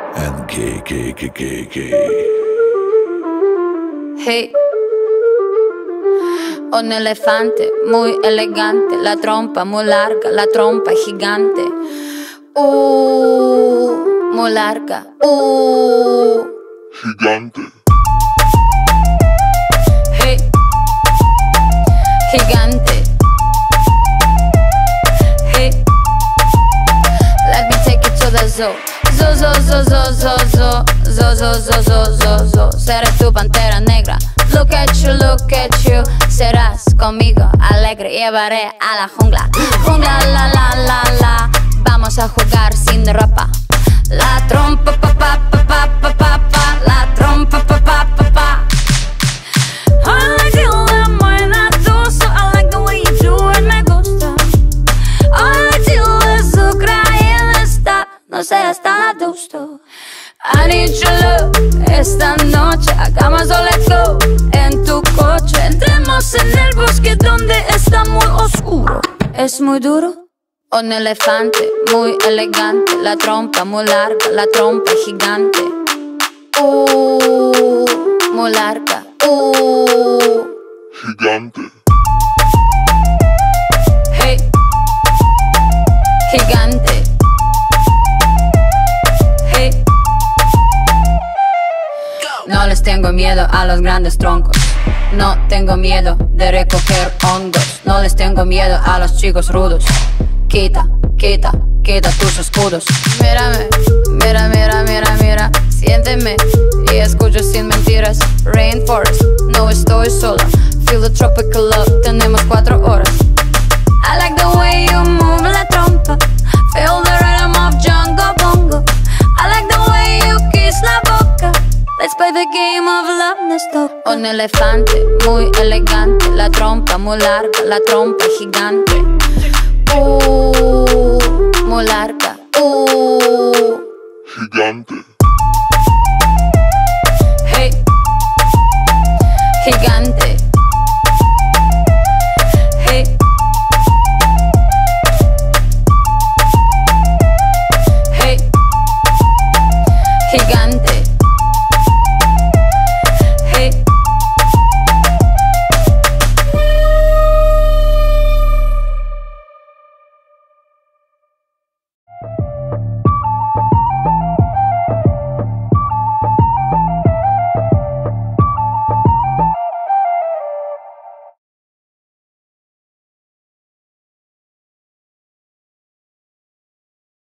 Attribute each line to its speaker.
Speaker 1: and gay.
Speaker 2: Hey, un elefante muy elegante, la trompa muy larga, la trompa gigante. Muy larga.
Speaker 3: Gigante.
Speaker 2: Hey, gigante. Hey, let me take you to the zoo. Zoo. Seré tu pantera negra. Look at you. Serás conmigo alegre. Llevaré a la jungla. Jungla, la. Vamos a jugar sin ropa. La trompa, pa. La trompa, pa. I like you, la buena dosa. I like the way you do it, me gusta. I like you, azúcar y está. No seas tan adusto. I need your love. Esta noche hagamos let's go. En tu coche entremos en el bosque donde está muy oscuro. Es muy duro. Un elefante muy elegante, la trompa muy larga, la trompa gigante. Muy larga.
Speaker 3: Gigante.
Speaker 2: Hey, gigante. Hey. No les tengo miedo a los grandes troncos. No tengo miedo de recoger hongos. No les tengo miedo a los chicos rudos. Quita tus escudos. Mírame, mira. Siénteme y escucho sin mentiras. Rainforest, no estoy sola. Feel the tropical love, tenemos 4 horas. I like the way you move la trompa. Feel the rhythm of Jungle Bongo. I like the way you kiss la boca. Let's play the game of love, nos toca. Un elefante muy elegante, la trompa muy larga, la trompa gigante. Muy larga.
Speaker 3: Gigante.
Speaker 2: Hey, gigante.